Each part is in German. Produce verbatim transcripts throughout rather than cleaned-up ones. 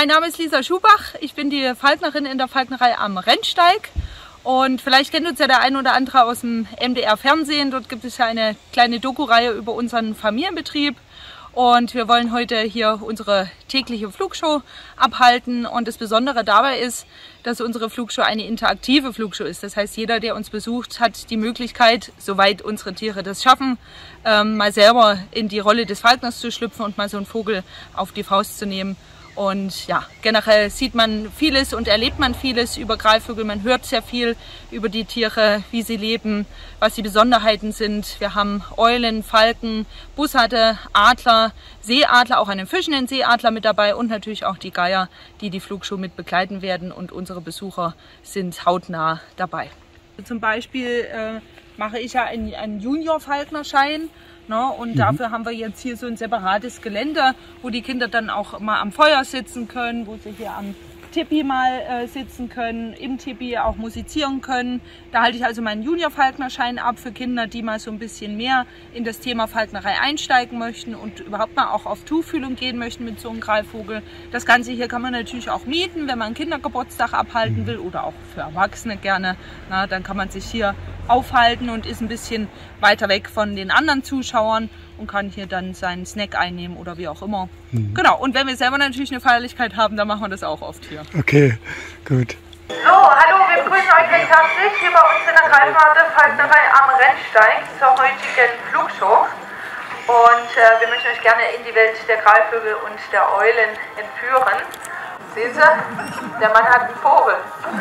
Mein Name ist Lisa Schubach, ich bin die Falknerin in der Falknerei am Rennsteig und vielleicht kennt uns ja der ein oder andere aus dem M D R-Fernsehen. Dort gibt es ja eine kleine Doku-Reihe über unseren Familienbetrieb und wir wollen heute hier unsere tägliche Flugshow abhalten und das Besondere dabei ist, dass unsere Flugshow eine interaktive Flugshow ist. Das heißt, jeder, der uns besucht, hat die Möglichkeit, soweit unsere Tiere das schaffen, ähm, mal selber in die Rolle des Falkners zu schlüpfen und mal so einen Vogel auf die Faust zu nehmen. Und ja, generell sieht man vieles und erlebt man vieles über Greifvögel. Man hört sehr viel über die Tiere, wie sie leben, was die Besonderheiten sind. Wir haben Eulen, Falken, Bussarde, Adler, Seeadler, auch einen fischenden Seeadler mit dabei und natürlich auch die Geier, die die Flugshow mit begleiten werden. Und unsere Besucher sind hautnah dabei. Zum Beispiel äh, mache ich ja einen, einen Junior-Falknerschein. No, und mhm. dafür haben wir jetzt hier so ein separates Gelände, wo die Kinder dann auch mal am Feuer sitzen können, wo sie hier am Tipi mal äh, sitzen können, im Tipi auch musizieren können. Da halte ich also meinen Junior-Falknerschein ab für Kinder, die mal so ein bisschen mehr in das Thema Falknerei einsteigen möchten und überhaupt mal auch auf Tuchfühlung gehen möchten mit so einem Greifvogel. Das Ganze hier kann man natürlich auch mieten, wenn man einen Kindergeburtstag abhalten will oder auch für Erwachsene gerne. Na, dann kann man sich hier aufhalten und ist ein bisschen weiter weg von den anderen Zuschauern und kann hier dann seinen Snack einnehmen oder wie auch immer. Mhm. Genau, und wenn wir selber natürlich eine Feierlichkeit haben, dann machen wir das auch oft hier. Okay, gut. So, hallo, wir begrüßen euch recht herzlich hier bei uns in der Greifwarte Falknerei am Rennsteig zur heutigen Flugshow. Und äh, wir möchten euch gerne in die Welt der Greifvögel und der Eulen entführen. Sehen Sie, der Mann hat einen Vogel.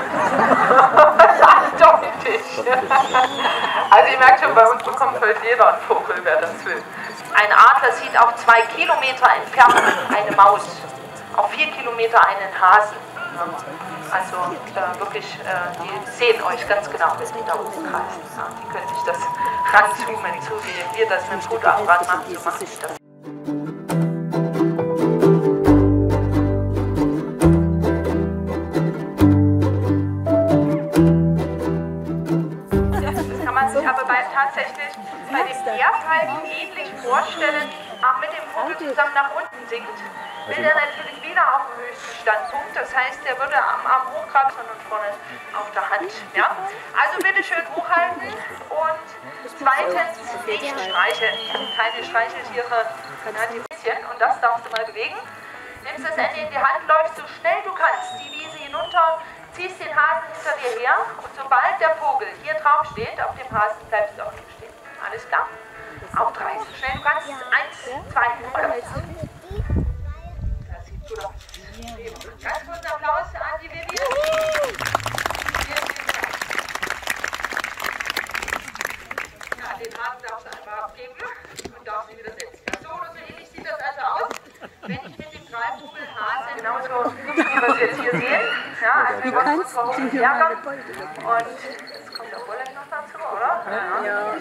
Das ist eindeutig. Also ihr merkt schon, bei uns bekommt heute jeder einen Vogel, wer das will. Ein Adler sieht auf zwei Kilometer Entfernung eine Maus, auf vier Kilometer einen Hasen. Also äh, wirklich, äh, die sehen euch ganz genau, wenn die da oben kreisen. Ja, die können sich das ranzoomen, so wie wir das mit dem Fotoapparat machen, so machen die das. Aber bei, tatsächlich bei dem Erdfalken ähnlich vorstellen, auch mit dem Vogel zusammen nach unten sinkt, will er natürlich wieder auf dem höchsten Standpunkt. Das heißt, er würde am Arm hochkratzen und vorne auf der Hand. Ja? Also bitte schön hochhalten und zweitens nicht streicheln. Keine Streicheltiere, ja, die bisschen. Und das darfst du mal bewegen. Nimmst das Ende in die Hand, läufst so schnell du kannst die Wiese hinunter, ziehst den Hasen hinter dir her und sobald der Vogel hier drauf steht, auf dem Hasen, bleibst du auch nicht stehen. Alles klar? Auf drei, so schnell du kannst. Eins, zwei, oder? Das sieht gut aus. Ganz kurzen Applaus an die Vivian. Ja, den Hasen darfst du einfach abgeben und darfst ihn wieder setzen. So oder so ähnlich sieht das also aus. Wenn ich mit dem Greifvogel Hase genauso, wie wir es jetzt hier sehen. Ja, also wir wollen uns warum nicht ärgern. Und jetzt kommt der Wolle noch dazu, oder? Ja. Ja.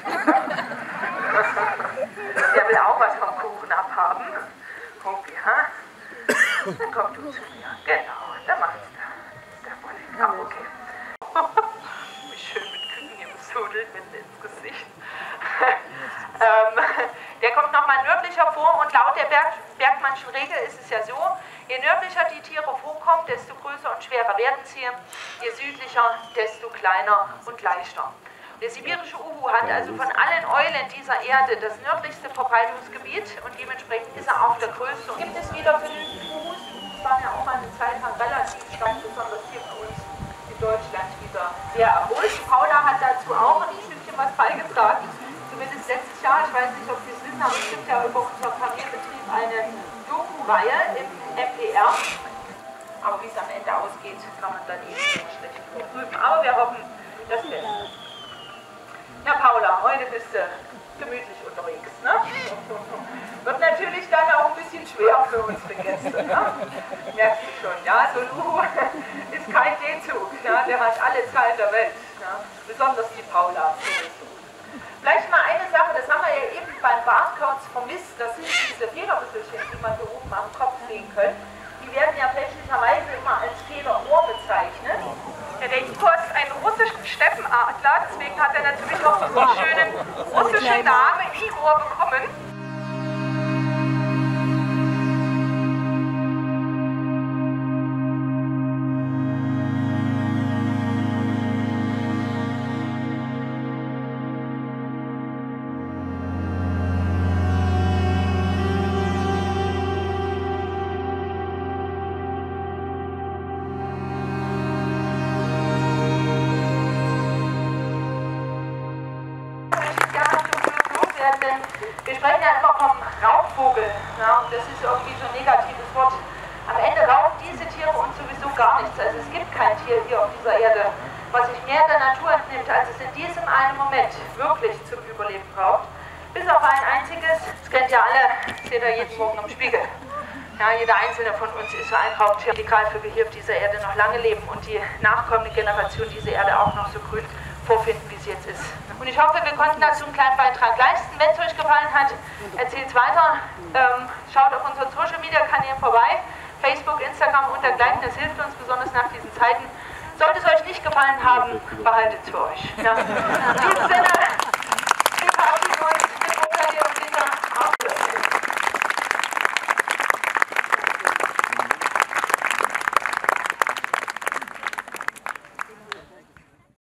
Der will auch was vom Kuchen abhaben. Okay, ha? Dann komm du zu mir. Genau, da macht's der. Der Wolle. Ah, okay. Wie schön mit Küken hier besudelt, mitten ins Gesicht. ähm, der kommt nochmal nördlicher vor und laut der Berg, Bergmannschen Regel ist es ja so, je nördlicher die Tiere vorkommen, desto größer und schwerer werden sie, je südlicher, desto kleiner und leichter. Der sibirische Uhu hat also von allen Eulen dieser Erde das nördlichste Verbreitungsgebiet und dementsprechend ist er auch der größte. Gibt es wieder genügend Uhus? Das war ja auch eine Zeit lang relativ stark, besonders hier bei uns in Deutschland wieder sehr erholt. Paula hat dazu auch ein Stückchen was beigetragen. Zumindest letztes Jahr, ich weiß nicht, ob Sie es wissen, aber es gibt ja über unser Familienbetrieb eine Doku-Reihe im M D R. Aber wie es am Ende ausgeht, kann man dann eben schlecht prüfen. Aber wir hoffen, das Beste. Ja, Paula, heute bist du gemütlich unterwegs. Ne? Wird natürlich dann auch ein bisschen schwer für unsere Gäste. Ne? Merkst du schon, ja? So ein Uhu ist kein D-Zug. Ja? Der hat alle Zeit der Welt. Ja? Besonders die Paula. Vielleicht mal eine Sache, das haben wir ja eben beim Bartkauz vermisst, das sind diese Federbüttelchen, die man hier oben am Kopf sehen kann. Die werden ja fälschlicherweise immer als Federohr bezeichnet. Ja, der Iko ist ein russischer Steppenadler, deswegen hat er natürlich auch diesen schönen russischen Namen Igor bekommen. Wir sprechen ja immer vom Raubvogel, ja, und das ist irgendwie so ein negatives Wort. Am Ende rauben diese Tiere uns sowieso gar nichts. Also es gibt kein Tier hier auf dieser Erde, was sich mehr der Natur entnimmt, als es in diesem einen Moment wirklich zum Überleben braucht. Bis auf ein einziges, das kennt ihr alle, seht ihr jeden Morgen im Spiegel. Ja, jeder einzelne von uns ist so ein Raubtier. Die Greifvögel hier auf dieser Erde noch lange leben und die nachkommende Generation diese Erde auch noch so grün vorfinden, wie sie jetzt ist. Und ich hoffe, wir konnten dazu einen kleinen Beitrag leisten. Wenn es euch gefallen hat, erzählt es weiter. Ähm, schaut auf unseren Social Media Kanälen vorbei. Facebook, Instagram und dergleichen. Das hilft uns besonders nach diesen Zeiten. Sollte es euch nicht gefallen haben, behaltet es für euch. Ja. In diesem Sinne,